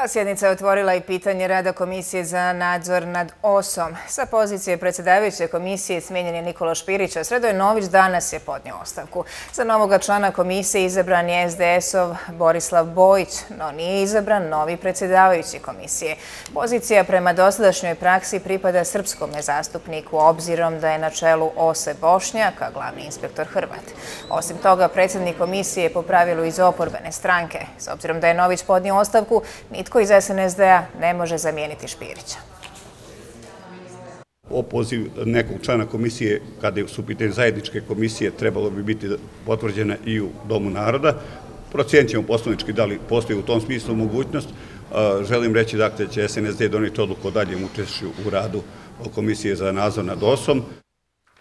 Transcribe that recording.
A sjednica je otvorila i pitanje rada Komisije za nadzor nad OSom. Sa pozicije predsjedavajuće komisije smijenjen je Nikola Špirić, a Sredoje Nović danas je podnio ostavku. Za novoga člana komisije izabran je SDS-ov Borislav Bojić, no nije izabran novi predsjedavajući komisije. Pozicija prema dosadašnjoj praksi pripada srpskom zastupniku, obzirom da je na čelu OSE Bošnjak, a glavni inspektor Hrvat. Osim toga, predsjednik komisije je po pravilu iz oporbene stranke. S obzirom da je Nović podnio ostavku, nitko iz SNSD-a ne može zamijeniti Špirića. Opoziv nekog člana komisije, kada su u pitanju zajedničke komisije, trebalo bi biti potvrđena i u Domu naroda. Procijenit ćemo poslovnički da li postoji u tom smislu mogućnost. Želim reći da će SNSD donijeti odluku o daljem učešću u radu Komisije za nadzor nad OSom.